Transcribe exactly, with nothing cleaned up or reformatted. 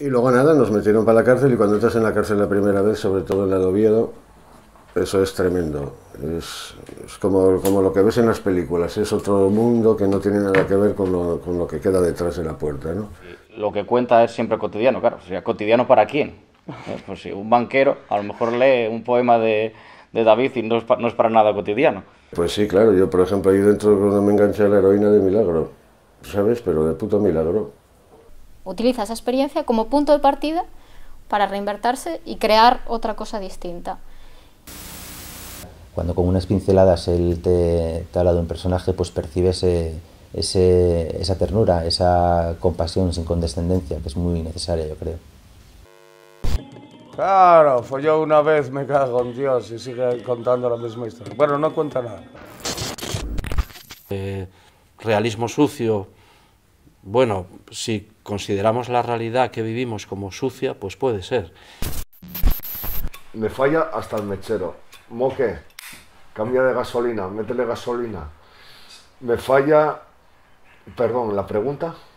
Y luego nada, nos metieron para la cárcel y cuando entras en la cárcel la primera vez, sobre todo en la de Oviedo, eso es tremendo. Es, es como, como lo que ves en las películas, es otro mundo que no tiene nada que ver con lo, con lo que queda detrás de la puerta, ¿no? Lo que cuenta es siempre cotidiano, claro. O sea, ¿cotidiano para quién? Eh, Pues si un banquero a lo mejor lee un poema de, de David y no es, pa- no es para nada cotidiano. Pues sí, claro, yo por ejemplo ahí dentro cuando me enganché a la heroína de milagro, ¿sabes? Pero de puto milagro. Utiliza esa experiencia como punto de partida para reinvertirse y crear otra cosa distinta. Cuando con unas pinceladas él te, te habla de un personaje, pues percibes ese, ese, esa ternura, esa compasión sin condescendencia, que es muy necesaria, yo creo. Claro, folló una vez, me cago en Dios, y sigue contando la misma historia. Bueno, no cuenta nada. Eh, realismo sucio, bueno, si consideramos la realidad que vivimos como sucia, pues puede ser. Me falla hasta el mechero. Moque, cambia de gasolina, métele gasolina. Me falla... Perdón, ¿la pregunta?